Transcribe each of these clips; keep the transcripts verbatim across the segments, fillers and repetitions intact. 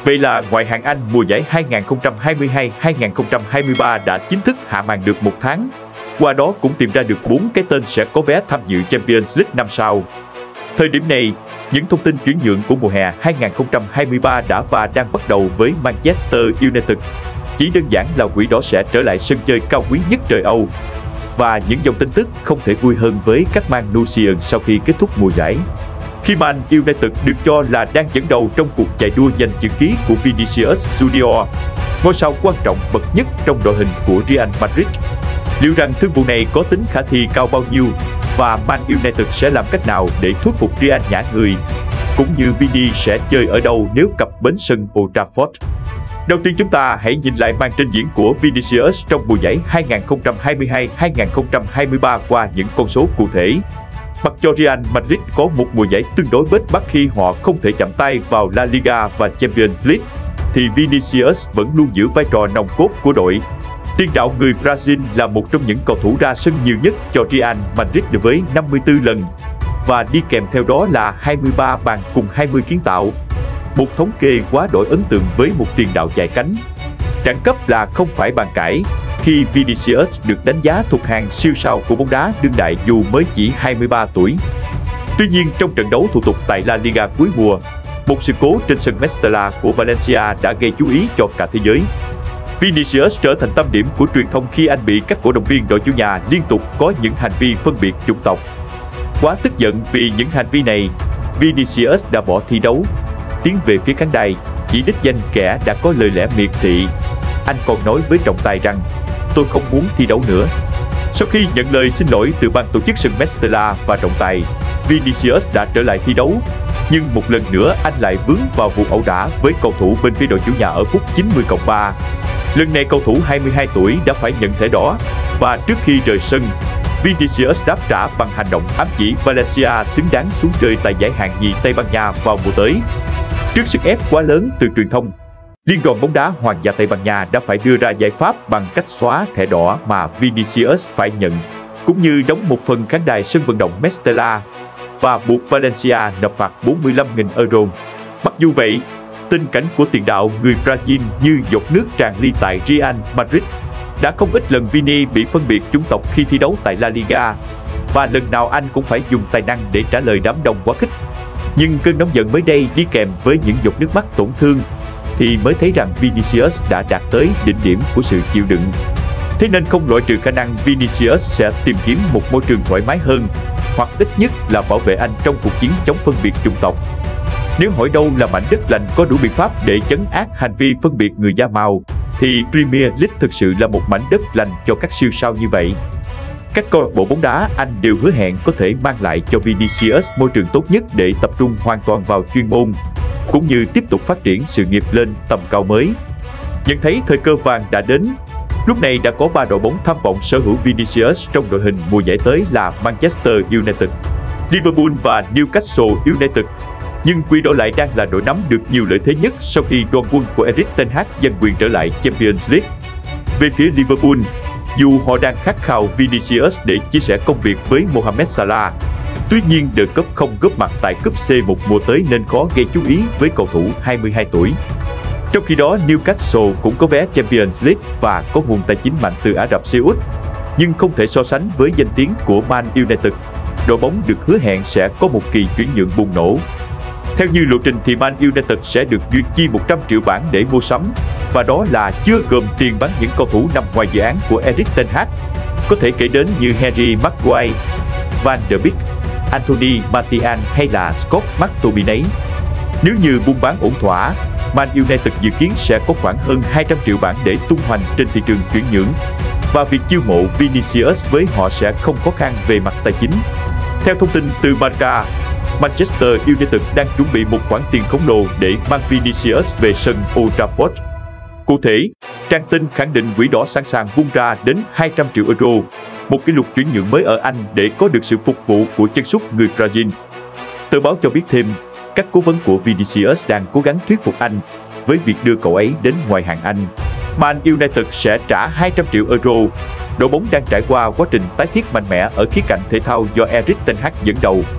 Vậy là ngoại hạng Anh mùa giải hai nghìn không trăm hai mươi hai hai nghìn không trăm hai mươi ba đã chính thức hạ màn được một tháng. Qua đó cũng tìm ra được bốn cái tên sẽ có vé tham dự Champions League năm sau. Thời điểm này, những thông tin chuyển nhượng của mùa hè hai nghìn không trăm hai mươi ba đã và đang bắt đầu với Manchester United. Chỉ đơn giản là Quỷ Đỏ sẽ trở lại sân chơi cao quý nhất trời Âu. Và những dòng tin tức không thể vui hơn với các Man Nusian sau khi kết thúc mùa giải. Khi Man United được cho là đang dẫn đầu trong cuộc chạy đua giành chữ ký của Vinicius Junior, ngôi sao quan trọng bậc nhất trong đội hình của Real Madrid. Liệu rằng thương vụ này có tính khả thi cao bao nhiêu và Man United sẽ làm cách nào để thuyết phục Real nhả người, cũng như Vini sẽ chơi ở đâu nếu cập bến sân Old Trafford. Đầu tiên chúng ta hãy nhìn lại màn trình diễn của Vinicius trong mùa giải hai nghìn không trăm hai mươi hai hai nghìn không trăm hai mươi ba qua những con số cụ thể. Mặc cho Real Madrid có một mùa giải tương đối bết bát khi họ không thể chạm tay vào La Liga và Champions League, thì Vinicius vẫn luôn giữ vai trò nòng cốt của đội. Tiền đạo người Brazil là một trong những cầu thủ ra sân nhiều nhất cho Real Madrid với năm mươi tư lần, và đi kèm theo đó là hai mươi ba bàn cùng hai mươi kiến tạo. Một thống kê quá đổi ấn tượng với một tiền đạo chạy cánh. Đẳng cấp là không phải bàn cãi, khi Vinicius được đánh giá thuộc hàng siêu sao của bóng đá đương đại dù mới chỉ hai mươi ba tuổi. Tuy nhiên, trong trận đấu thủ tục tại La Liga cuối mùa, một sự cố trên sân Mestalla của Valencia đã gây chú ý cho cả thế giới. Vinicius trở thành tâm điểm của truyền thông khi anh bị các cổ động viên đội chủ nhà liên tục có những hành vi phân biệt chủng tộc. Quá tức giận vì những hành vi này, Vinicius đã bỏ thi đấu, tiến về phía khán đài, chỉ đích danh kẻ đã có lời lẽ miệt thị. Anh còn nói với trọng tài rằng, tôi không muốn thi đấu nữa. Sau khi nhận lời xin lỗi từ ban tổ chức sân Mestalla và trọng tài, Vinicius đã trở lại thi đấu. Nhưng một lần nữa anh lại vướng vào vụ ẩu đả với cầu thủ bên phía đội chủ nhà ở phút chín mươi cộng ba. Lần này cầu thủ hai mươi hai tuổi đã phải nhận thẻ đỏ, và trước khi rời sân, Vinicius đáp trả bằng hành động ám chỉ Valencia xứng đáng xuống chơi tại giải hạng nhì Tây Ban Nha vào mùa tới. Trước sức ép quá lớn từ truyền thông, Liên đoàn bóng đá Hoàng gia Tây Ban Nha đã phải đưa ra giải pháp bằng cách xóa thẻ đỏ mà Vinicius phải nhận, cũng như đóng một phần khán đài sân vận động Mestalla và buộc Valencia nộp phạt bốn mươi lăm nghìn euro. Mặc dù vậy, tình cảnh của tiền đạo người Brazil như giọt nước tràn ly tại Real Madrid. Đã không ít lần Vini bị phân biệt chủng tộc khi thi đấu tại La Liga, và lần nào anh cũng phải dùng tài năng để trả lời đám đông quá khích. Nhưng cơn nóng giận mới đây đi kèm với những giọt nước mắt tổn thương, thì mới thấy rằng Vinicius đã đạt tới đỉnh điểm của sự chịu đựng. Thế nên không loại trừ khả năng Vinicius sẽ tìm kiếm một môi trường thoải mái hơn, hoặc ít nhất là bảo vệ anh trong cuộc chiến chống phân biệt chủng tộc. Nếu hỏi đâu là mảnh đất lành có đủ biện pháp để chấn áp hành vi phân biệt người da màu, thì Premier League thực sự là một mảnh đất lành cho các siêu sao như vậy. Các câu lạc bộ bóng đá Anh đều hứa hẹn có thể mang lại cho Vinicius môi trường tốt nhất để tập trung hoàn toàn vào chuyên môn, cũng như tiếp tục phát triển sự nghiệp lên tầm cao mới. Nhận thấy thời cơ vàng đã đến, lúc này đã có ba đội bóng tham vọng sở hữu Vinicius trong đội hình mùa giải tới là Manchester United, Liverpool và Newcastle United. Nhưng Quỷ Đỏ lại đang là đội nắm được nhiều lợi thế nhất sau khi đoàn quân của Erik ten Hag giành quyền trở lại Champions League. Về phía Liverpool, dù họ đang khát khao Vinicius để chia sẻ công việc với Mohamed Salah, tuy nhiên The Cup không góp mặt tại cúp C một mùa tới nên khó gây chú ý với cầu thủ hai mươi hai tuổi. Trong khi đó, Newcastle cũng có vé Champions League và có nguồn tài chính mạnh từ Ả Rập Xê Út, nhưng không thể so sánh với danh tiếng của Man United. Đội bóng được hứa hẹn sẽ có một kỳ chuyển nhượng bùng nổ. Theo như lộ trình thì Man United sẽ được duyệt chi một trăm triệu bảng để mua sắm, và đó là chưa gồm tiền bán những cầu thủ nằm ngoài dự án của Erik ten Hag, có thể kể đến như Harry Maguire, Van der Beek, Anthony Martial hay là Scott McTominay. Nếu như buôn bán ổn thỏa, Man United dự kiến sẽ có khoảng hơn hai trăm triệu bảng để tung hoành trên thị trường chuyển nhượng, và việc chiêu mộ Vinicius với họ sẽ không khó khăn về mặt tài chính. Theo thông tin từ Marca, Manchester United đang chuẩn bị một khoản tiền khổng lồ để mang Vinicius về sân Old Trafford. Cụ thể, trang tin khẳng định Quỷ Đỏ sẵn sàng vung ra đến hai trăm triệu euro, một kỷ lục chuyển nhượng mới ở Anh để có được sự phục vụ của chân sút người Brazil. Tờ báo cho biết thêm, các cố vấn của Vinicius đang cố gắng thuyết phục anh với việc đưa cậu ấy đến ngoại hạng Anh. Man United sẽ trả hai trăm triệu euro. Đội bóng đang trải qua quá trình tái thiết mạnh mẽ ở khía cạnh thể thao do Erik ten Hag dẫn đầu.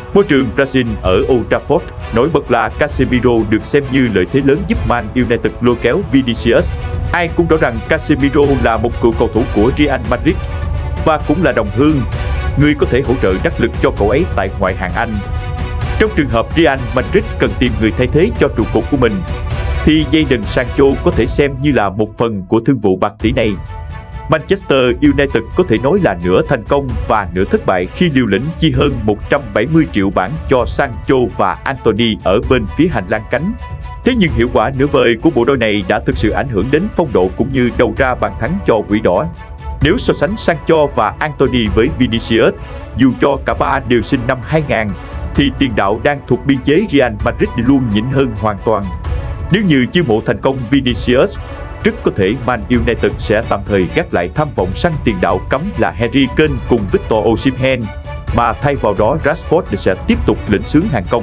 Môi trường Brazil ở Old Trafford, nổi bật là Casemiro được xem như lợi thế lớn giúp Man United lôi kéo Vinicius. Ai cũng rõ rằng Casemiro là một cựu cầu thủ của Real Madrid và cũng là đồng hương, người có thể hỗ trợ đắc lực cho cậu ấy tại ngoại hạng Anh. Trong trường hợp Real Madrid cần tìm người thay thế cho trụ cột của mình, thì Jadon Sancho có thể xem như là một phần của thương vụ bạc tỷ này. Manchester United có thể nói là nửa thành công và nửa thất bại khi liều lĩnh chi hơn một trăm bảy mươi triệu bảng cho Sancho và Antony ở bên phía hành lang cánh. Thế nhưng hiệu quả nửa vời của bộ đôi này đã thực sự ảnh hưởng đến phong độ cũng như đầu ra bàn thắng cho Quỷ Đỏ. Nếu so sánh Sancho và Antony với Vinicius, dù cho cả ba đều sinh năm hai nghìn, thì tiền đạo đang thuộc biên chế Real Madrid luôn nhỉnh hơn hoàn toàn. Nếu như chiêu mộ thành công Vinicius, rất có thể Man United sẽ tạm thời gác lại tham vọng săn tiền đạo cấm là Harry Kane cùng Victor Osimhen, mà thay vào đó Rashford sẽ tiếp tục lĩnh xướng hàng công.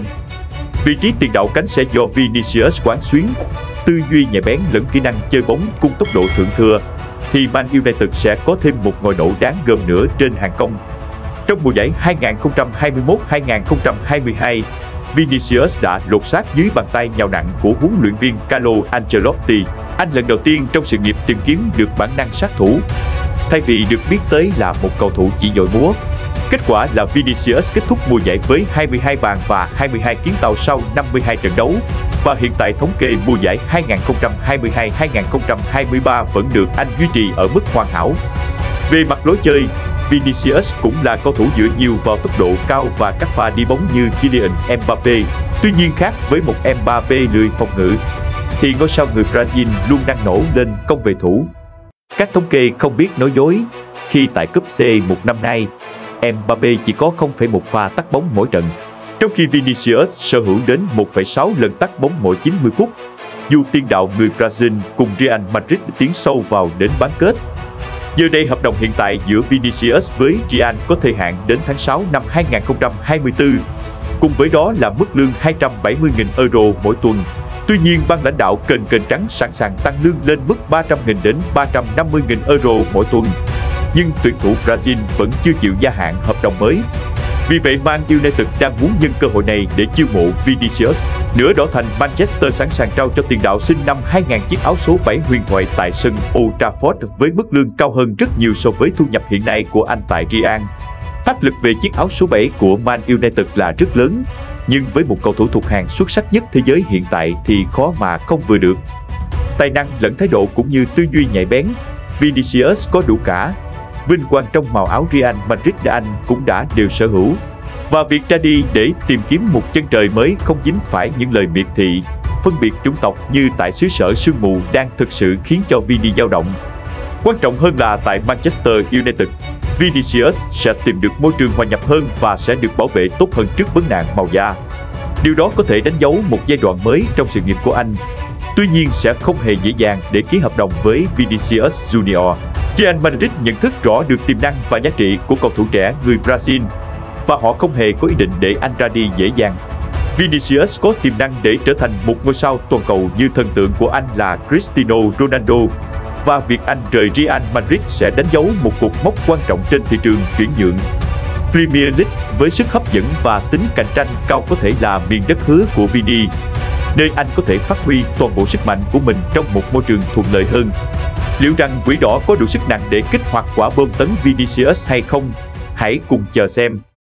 Vị trí tiền đạo cánh sẽ do Vinicius quán xuyến, tư duy nhạy bén lẫn kỹ năng chơi bóng cùng tốc độ thượng thừa, thì Man United sẽ có thêm một ngôi nổ đáng gờm nữa trên hàng công. Trong mùa giải hai nghìn không trăm hai mươi mốt hai nghìn không trăm hai mươi hai, Vinicius đã lột xác dưới bàn tay nhào nặng của huấn luyện viên Carlo Ancelotti. Anh lần đầu tiên trong sự nghiệp tìm kiếm được bản năng sát thủ, thay vì được biết tới là một cầu thủ chỉ giỏi múa. Kết quả là Vinicius kết thúc mùa giải với hai mươi hai bàn và hai mươi hai kiến tạo sau năm mươi hai trận đấu, và hiện tại thống kê mùa giải hai nghìn không trăm hai mươi hai hai nghìn không trăm hai mươi ba vẫn được anh duy trì ở mức hoàn hảo. Về mặt lối chơi, Vinicius cũng là cầu thủ dựa nhiều vào tốc độ cao và các pha đi bóng như Kylian Mbappe. Tuy nhiên khác với một Mbappe lười phòng ngự, thì ngôi sao người Brazil luôn năng nổ lên công vệ thủ. Các thống kê không biết nói dối, khi tại cúp C một năm nay, Mbappe chỉ có không phẩy một pha tắt bóng mỗi trận, trong khi Vinicius sở hữu đến một phẩy sáu lần tắt bóng mỗi chín mươi phút. Dù tiền đạo người Brazil cùng Real Madrid tiến sâu vào đến bán kết. Giờ đây hợp đồng hiện tại giữa Vinicius với Real có thời hạn đến tháng sáu năm hai nghìn không trăm hai mươi tư, cùng với đó là mức lương hai trăm bảy mươi nghìn euro mỗi tuần. Tuy nhiên, ban lãnh đạo kênh kênh trắng sẵn sàng tăng lương lên mức ba trăm nghìn đến ba trăm năm mươi nghìn euro mỗi tuần. Nhưng tuyển thủ Brazil vẫn chưa chịu gia hạn hợp đồng mới. Vì vậy, Man United đang muốn nhân cơ hội này để chiêu mộ Vinicius. Nửa đỏ thành Manchester sẵn sàng trao cho tiền đạo sinh năm hai nghìn chiếc áo số bảy huyền thoại tại sân Old Trafford với mức lương cao hơn rất nhiều so với thu nhập hiện nay của anh tại Real. Áp lực về chiếc áo số bảy của Man United là rất lớn, nhưng với một cầu thủ thuộc hàng xuất sắc nhất thế giới hiện tại thì khó mà không vừa được. Tài năng lẫn thái độ cũng như tư duy nhạy bén, Vinicius có đủ cả. Vinh quang trong màu áo Real Madrid đã anh cũng đã đều sở hữu. Và việc ra đi để tìm kiếm một chân trời mới không dính phải những lời miệt thị, phân biệt chủng tộc như tại xứ sở sương mù đang thực sự khiến cho Vini dao động. Quan trọng hơn là tại Manchester United, Vinicius sẽ tìm được môi trường hòa nhập hơn và sẽ được bảo vệ tốt hơn trước vấn nạn màu da. Điều đó có thể đánh dấu một giai đoạn mới trong sự nghiệp của anh. Tuy nhiên sẽ không hề dễ dàng để ký hợp đồng với Vinicius Junior. Real Madrid nhận thức rõ được tiềm năng và giá trị của cầu thủ trẻ người Brazil, và họ không hề có ý định để anh ra đi dễ dàng. Vinicius có tiềm năng để trở thành một ngôi sao toàn cầu như thần tượng của anh là Cristiano Ronaldo, và việc anh rời Real Madrid sẽ đánh dấu một cột mốc quan trọng trên thị trường chuyển nhượng. Premier League với sức hấp dẫn và tính cạnh tranh cao có thể là miền đất hứa của Vini, nơi anh có thể phát huy toàn bộ sức mạnh của mình trong một môi trường thuận lợi hơn. Liệu rằng Quỷ Đỏ có đủ sức nặng để kích hoạt quả bom tấn Vinicius hay không? Hãy cùng chờ xem.